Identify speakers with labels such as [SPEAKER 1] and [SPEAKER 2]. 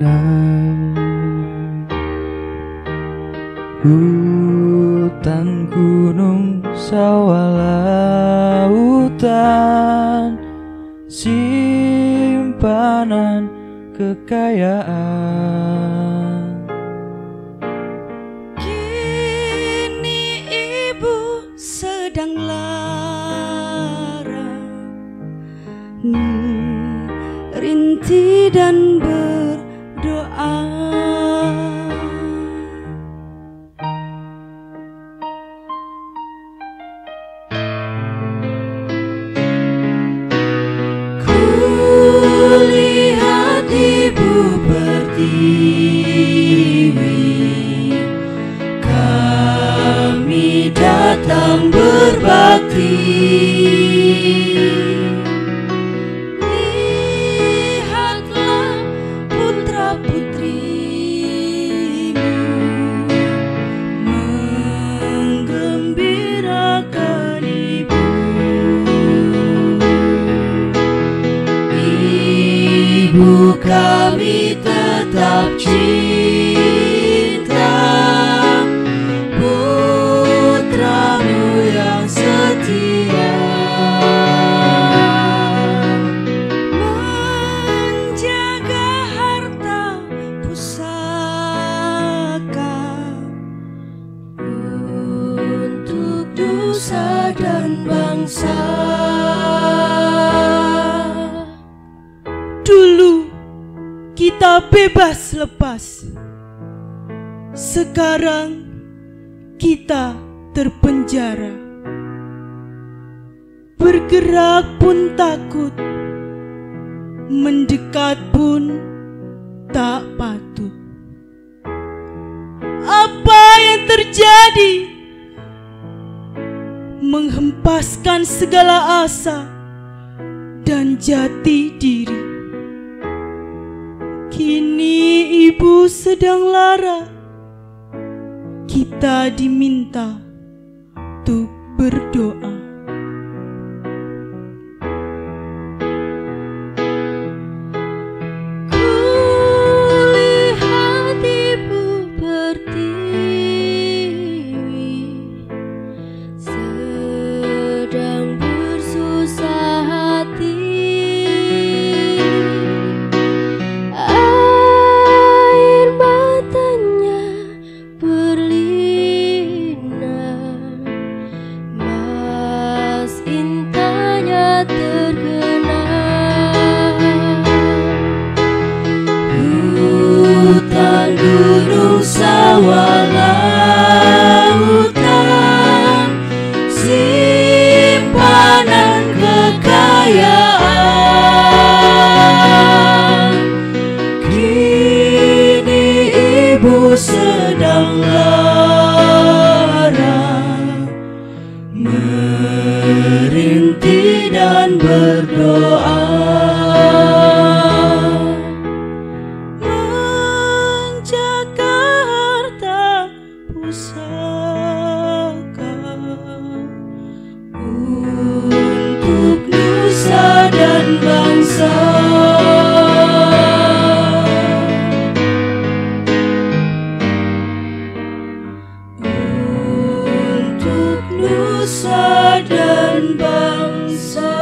[SPEAKER 1] Hutan, gunung, sawah, lautan, simpanan kekayaan.
[SPEAKER 2] Kini ibu sedang lara, merintih dan berdoa. Kulihat ibu pertiwi, kami datang berbakti. Lihatlah putra-putrimu menggembirakan ibu. Ibu kami tetap cinta putramu yang setia, menjaga harta pusaka untuk nusa dan bangsa. Dulu kita bebas lepas, sekarang kita terpenjara. Bergerak pun takut, mendekat pun tak patut. Apa yang terjadi? Menghempaskan segala asa dan jati diri. Kini ibu sedang lara, kita diminta untuk berdoa. Kulihat ibu pertiwi sedang bersusah hati. Hutan, gunung, sawah, lautan, simpanan kekayaan. Kini ibu sedang lara, merintih dan berdoa. Untuk nusa dan bangsa. Untuk nusa dan bangsa.